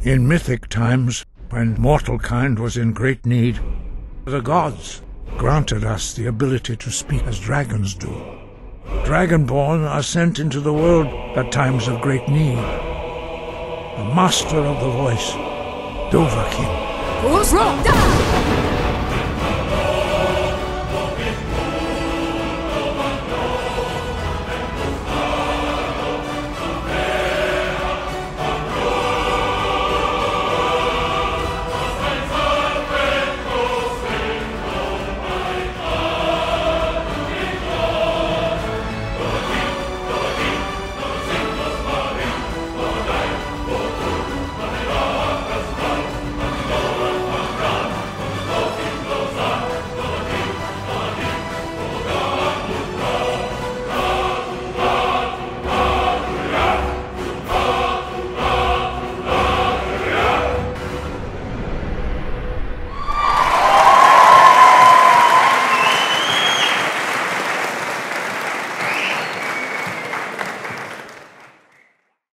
In mythic times, when mortal kind was in great need, the gods granted us the ability to speak as dragons do. Dragonborn are sent into the world at times of great need. The master of the voice, Dovahkiin.